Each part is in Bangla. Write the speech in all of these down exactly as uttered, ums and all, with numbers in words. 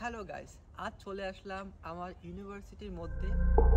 হ্যালো গাইস, আজ চলে আসলাম আমার ইউনিভার্সিটির মধ্যে।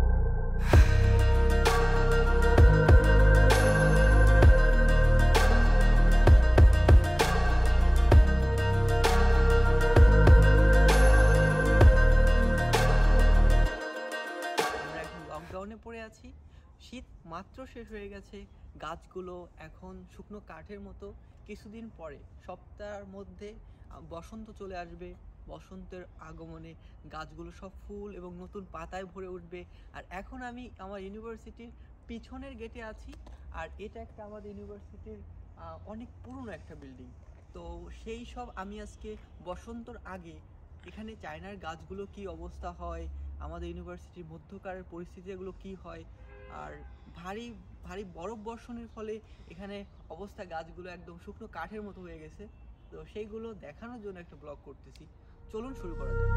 আমরা এখন লকডাউনে পড়ে আছি, শীত মাত্র শেষ হয়ে গেছে, গাছগুলো এখন শুকনো কাঠের মতো। কিছুদিন পরে সপ্তাহের মধ্যে বসন্ত চলে আসবে। বসন্তের আগমনে গাছগুলো সব ফুল এবং নতুন পাতায় ভরে উঠবে। আর এখন আমি আমার ইউনিভার্সিটির পিছনের গেটে আছি, আর এটা একটা আমাদের ইউনিভার্সিটির অনেক পুরনো একটা বিল্ডিং। তো সেই সব আমি আজকে বসন্তর আগে এখানে চায়নার গাছগুলো কি অবস্থা হয়, আমাদের ইউনিভার্সিটির মধ্যকারের পরিস্থিতি এগুলো কী হয়, আর ভারী ভারী বরফ বর্ষণের ফলে এখানে অবস্থা গাছগুলো একদম শুকনো কাঠের মতো হয়ে গেছে। তো সেইগুলো দেখানোর জন্য একটা ব্লগ করতেছি, চলুন শুরু করা যাক।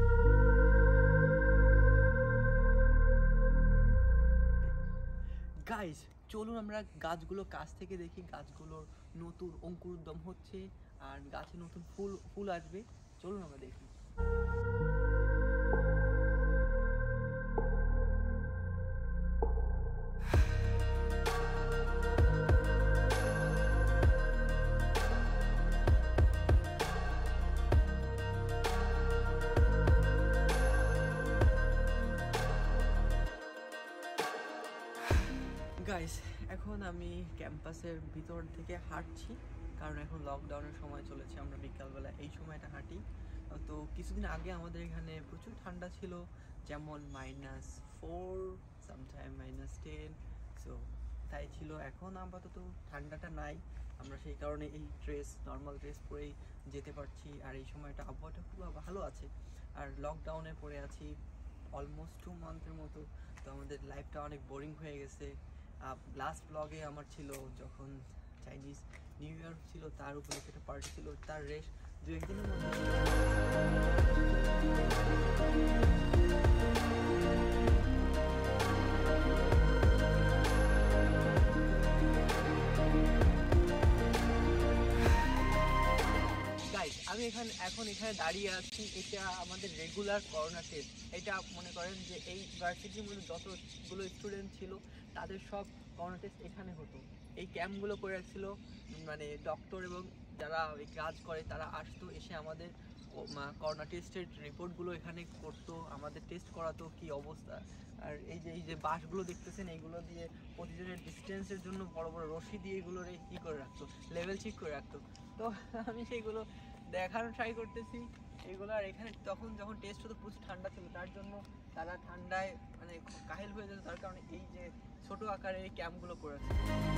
গাইস, চলুন আমরা গাছগুলো কাছ থেকে দেখি। গাছগুলোর নতুন অঙ্কুরোদ্গম হচ্ছে আর গাছে নতুন ফুল ফুল আসবে। চলুন আমরা দেখি। গাইস, এখন আমি ক্যাম্পাসের ভিতর থেকে হাঁটছি, কারণ এখন লকডাউনের সময় চলেছে। আমরা বিকালবেলা এই সময়টা হাঁটি। তো কিছুদিন আগে আমাদের এখানে প্রচুর ঠান্ডা ছিল, যেমন minus four, sometime minus ten. So তাই ছিল। এখন আপাতত ঠান্ডাটা নাই, আমরা সেই কারণে এই ড্রেস, নর্মাল ড্রেস পরেই যেতে পারছি। আর এই সময়টা আবহাওয়াটা খুব ভালো আছে। আর লকডাউনে পড়ে আছি অলমোস্ট টু মান্থের মতো। তো আমাদের লাইফটা অনেক বোরিং হয়ে গেছে। লাস্ট ব্লগে আমার ছিল যখন চাইনিজ নিউ ইয়ার ছিল, তার উপরে একটা পার্টি ছিল, তার রেশ দু একদিনের মধ্যে। আমি এখানে এখন এখানে দাঁড়িয়ে আছি। এটা আমাদের রেগুলার করোনা টেস্ট। এটা মনে করেন যে এই ভার্সিটির মধ্যে যতগুলো স্টুডেন্ট ছিল তাদের সব করোনা টেস্ট এখানে হতো। এই ক্যাম্পগুলো করে রাখছিল, মানে ডক্টর এবং যারা এই কাজ করে তারা আসতো, এসে আমাদের করোনা টেস্টের রিপোর্টগুলো এখানে করতো, আমাদের টেস্ট করাতো কি অবস্থা। আর এই যে এই যে বাসগুলো দেখতেছেন, এইগুলো দিয়ে প্রতিজনের ডিস্টেন্সের জন্য বড় বড় রশি দিয়ে এগুলোর ই করে রাখতো, লেভেল ঠিক করে রাখতো। তো আমি সেইগুলো দেখানোর ট্রাই করতেছি এগুলো। আর এখানে তখন যখন টেস্ট হতো প্রচুর ঠান্ডা ছিল, তার জন্য তারা ঠান্ডায় মানে কাহিল হয়ে যেত, তার কারণে এই যে ছোট আকারে এই ক্যাম্পগুলো করেছে।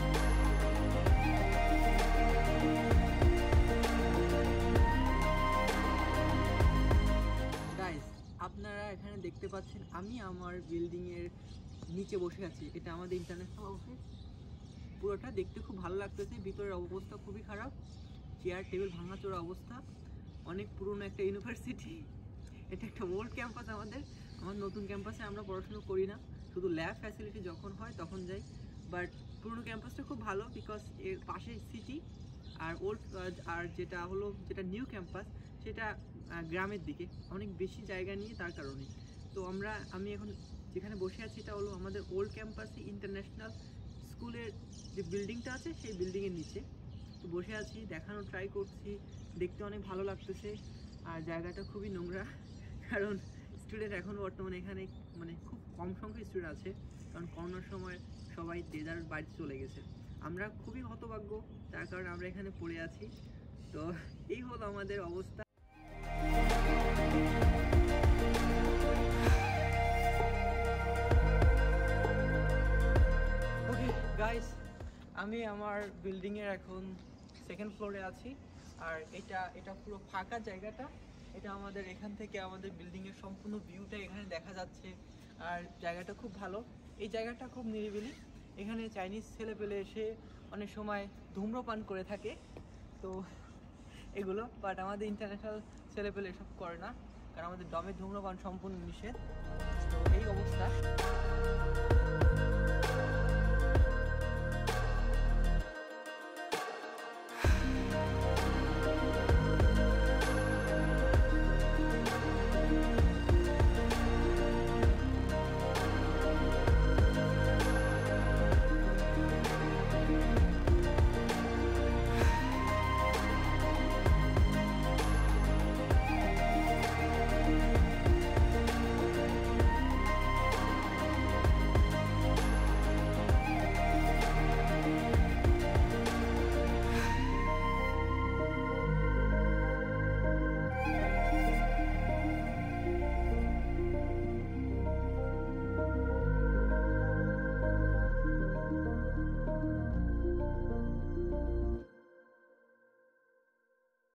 গাইস, আপনারা এখানে দেখতে পাচ্ছেন আমি আমার বিল্ডিং এর নিচে বসে আছি। এটা আমাদের ইন্টারন্যাশনাল অফিস। পুরোটা দেখতে খুব ভালো লাগতেছে, ভিতরের অবস্থা খুবই খারাপ, চেয়ার টেবিল ভাঙাচোরা অবস্থা। অনেক পুরনো একটা ইউনিভার্সিটি, এটা একটা ওল্ড ক্যাম্পাস। আমাদের আমার নতুন ক্যাম্পাসে আমরা পড়াশুনো করি না, শুধু ল্যাব ফ্যাসিলিটি যখন হয় তখন যাই। বাট পুরনো ক্যাম্পাসটা খুব ভালো, বিকজ এর পাশে সিটি। আর ওল্ড আর যেটা হলো যেটা নিউ ক্যাম্পাস, সেটা গ্রামের দিকে, অনেক বেশি জায়গা নিয়ে, তার কারণে। তো আমরা আমি এখন যেখানে বসে আছি এটা হলো আমাদের ওল্ড ক্যাম্পাসে ইন্টারন্যাশনাল স্কুলের যে বিল্ডিংটা আছে সেই বিল্ডিংয়ের নিচে। তো বসে আছি, দেখানোর ট্রাই করছি, দেখতে অনেক ভালো লাগতেছে। আর জায়গাটা খুবই নোংরা, কারণ স্টুডেন্ট এখন বর্তমানে এখানে মানে খুব কম সংখ্যক স্টুডেন্ট আছে, কারণ করোনার সময় সবাই যে যার বাড়িতে চলে গেছে। আমরা খুবই হতভাগ্য, তার কারণে আমরা এখানে পড়ে আছি। তো এই হলো আমাদের অবস্থা। ওকে গাইস, আমি আমার বিল্ডিংয়ের এখন সেকেন্ড ফ্লোরে আছি। আর এটা এটা পুরো ফাঁকা জায়গাটা। এটা আমাদের এখান থেকে আমাদের বিল্ডিংয়ের সম্পূর্ণ ভিউটা এখানে দেখা যাচ্ছে। আর জায়গাটা খুব ভালো, এই জায়গাটা খুব নিরিবিলি। এখানে চাইনিজ ছেলেপেলে এসে অনেক সময় ধূম্রপান করে থাকে, তো এগুলো। বাট আমাদের ইন্টারন্যাশনাল ছেলেপেলে এসব করে না, কারণ আমাদের ডমের ধূম্রপান সম্পূর্ণ নিষেধ। তো এই অবস্থা।